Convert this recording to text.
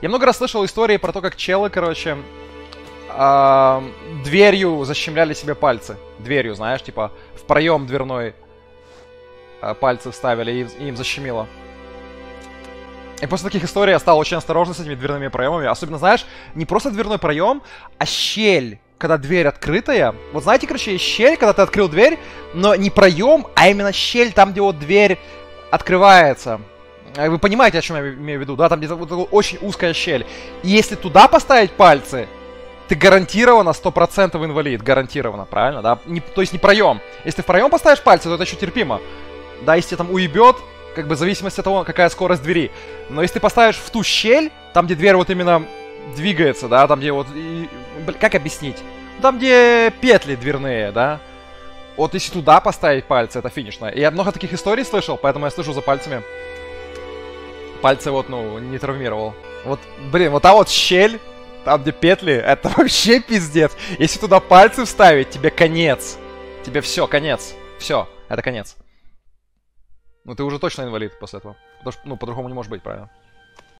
Я много раз слышал истории про то, как челы, короче, дверью защемляли себе пальцы. Дверью, знаешь, типа в проем дверной пальцы вставили и им защемило. И после таких историй я стал очень осторожен с этими дверными проемами. Особенно, знаешь, не просто дверной проем, а щель, когда дверь открытая. Вот знаете, короче, есть щель, когда ты открыл дверь, но не проем, а именно щель, там, где вот дверь открывается. Вы понимаете, о чем я имею в виду, да? Там где-то вот очень узкая щель. И если туда поставить пальцы, ты гарантированно 100% инвалид. Гарантированно, правильно, да? То есть не проем. Если в проем поставишь пальцы, то это еще терпимо. Да, если тебя там уебет, как бы в зависимости от того, какая скорость двери. Но если ты поставишь в ту щель, там, где дверь вот именно двигается, да, там, где вот... как объяснить? Там, где петли дверные, да? Вот если туда поставить пальцы, это финишно. И я много таких историй слышал, поэтому я слежу за пальцами. Пальцы вот, ну, не травмировал. Вот, блин, вот та вот щель, там, где петли, это вообще пиздец. Если туда пальцы вставить, тебе конец. Тебе все, конец. Все, это конец. Ну, ты уже точно инвалид после этого. Потому что, ну, по-другому не может быть, правильно?